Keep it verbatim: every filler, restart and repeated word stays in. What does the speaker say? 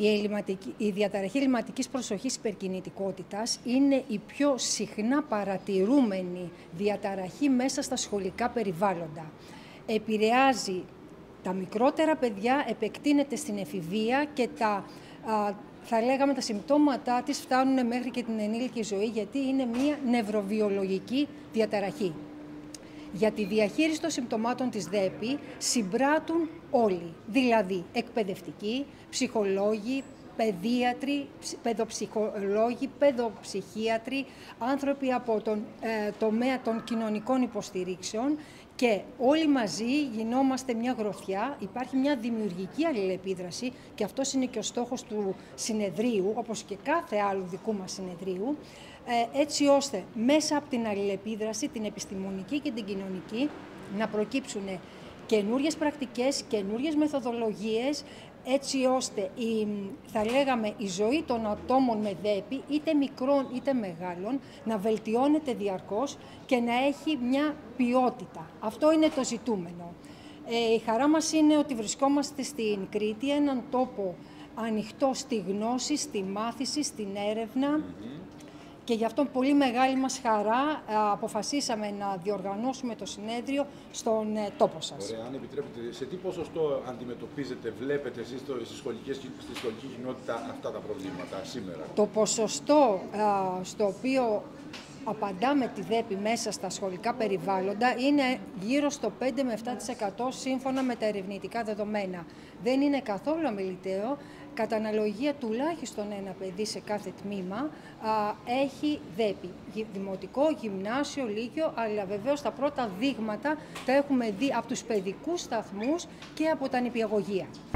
Η, ελληματική, η διαταραχή ελληματικής προσοχής υπερκινητικότητας είναι η πιο συχνά παρατηρούμενη διαταραχή μέσα στα σχολικά περιβάλλοντα. Επηρεάζει τα μικρότερα παιδιά, επεκτείνεται στην εφηβεία και τα, α, θα λέγαμε, τα συμπτώματά της φτάνουν μέχρι και την ενήλικη ζωή, γιατί είναι μια νευροβιολογική διαταραχή. Για τη διαχείριση των συμπτωμάτων της ΔΕΠΗ συμπράττουν όλοι, δηλαδή εκπαιδευτικοί, ψυχολόγοι, παιδίατροι, παιδοψυχολόγοι, παιδοψυχίατροι, άνθρωποι από τον ε, τομέα των κοινωνικών υποστηρίξεων και όλοι μαζί γινόμαστε μια γροθιά, υπάρχει μια δημιουργική αλληλεπίδραση και αυτός είναι και ο στόχος του συνεδρίου, όπως και κάθε άλλου δικού μας συνεδρίου, έτσι ώστε μέσα από την αλληλεπίδραση, την επιστημονική και την κοινωνική, να προκύψουν καινούριες πρακτικές, καινούριες μεθοδολογίες, έτσι ώστε η, θα λέγαμε, η ζωή των ατόμων με ΔΕΠΗ, είτε μικρών είτε μεγάλων, να βελτιώνεται διαρκώς και να έχει μια ποιότητα. Αυτό είναι το ζητούμενο. Ε, η χαρά μας είναι ότι βρισκόμαστε στην Κρήτη, έναν τόπο ανοιχτό στη γνώση, στη μάθηση, στην έρευνα. Mm-hmm. Και γι' αυτό πολύ μεγάλη μας χαρά αποφασίσαμε να διοργανώσουμε το συνέδριο στον τόπο σας. Ωραία, αν επιτρέπετε, σε τι ποσοστό αντιμετωπίζετε, βλέπετε εσείς στη σχολική κοινότητα αυτά τα προβλήματα σήμερα? Το ποσοστό α, στο οποίο απαντάμε τη ΔΕΠΗ μέσα στα σχολικά περιβάλλοντα είναι γύρω στο πέντε με επτά τοις εκατό σύμφωνα με τα ερευνητικά δεδομένα. Δεν είναι καθόλου αμεληταίο. Κατά αναλογία, τουλάχιστον ένα παιδί σε κάθε τμήμα α, έχει ΔΕΠΗ. Δημοτικό, γυμνάσιο, λύκειο, αλλά βεβαίως τα πρώτα δείγματα τα έχουμε δει από τους παιδικούς σταθμούς και από τα νηπιαγωγεία.